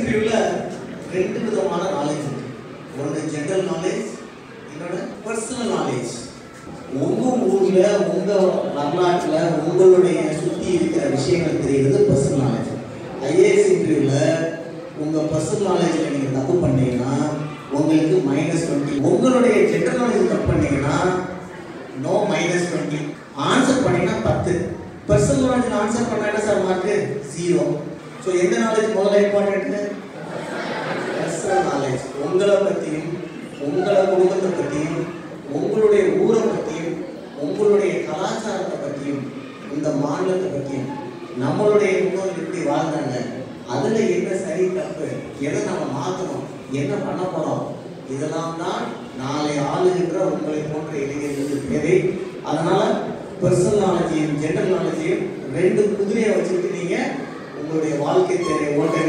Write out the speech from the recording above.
இன்டர்வியூல ரெண்டு விதமான நாலேஜ் இருக்கு. ஒன்று ஜெனரல் நாலேஜ், இன்னொன்று பர்சனல் நாலேஜ். உங்க ஊர்ல உங்க வரலாற்றுல உங்களுடைய சுத்தி இருக்கிற விஷயங்கள் தெரியுது பர்சனல் நாலேஜ். ஐஏஎஸ் இன்டர்வியூல உங்க பர்சனல் நாலேஜ்ல நீங்க தப்பு பண்ணீங்கன்னா உங்களுக்கு -20. உங்களுடைய ஜெனரல் நாலேஜ் தப்பு பண்ணீங்கன்னா நோ -20. ஆன்சர் பண்ணீங்கன்னா 10. பர்சனல் நாலேஜ் ஆன்சர் பண்ணா என்ன சார் மார்க்? 0. ஸோ எந்த நாலேஜ் முதல்ல இம்பார்ட்டன்ட்? Personal knowledge. உங்களை பற்றியும் உங்களை குடும்பத்தை பற்றியும் உங்களுடைய ஊரை பற்றியும் உங்களுடைய கலாச்சாரத்தை பற்றியும் இந்த மாநிலத்தை பற்றியும் நம்மளுடைய முன்னோர்கள் எப்படி வாழ்ந்தாங்க, அதில் என்ன சரி தப்பு, எதை நம்ம மாற்றணும், என்ன பண்ண போகிறோம், இதெல்லாம் தான் நாளை ஆளுகின்ற உங்களை போன்ற இளைஞர்களுக்கு தேவை. அதனால பர்சனல் நாலேஜையும் ஜெனரல் நாலேஜையும் ரெண்டு குதிரையை வச்சுக்கிட்டு நீங்கள் உங்களுடைய வாழ்க்கை தேவை ஓட்ட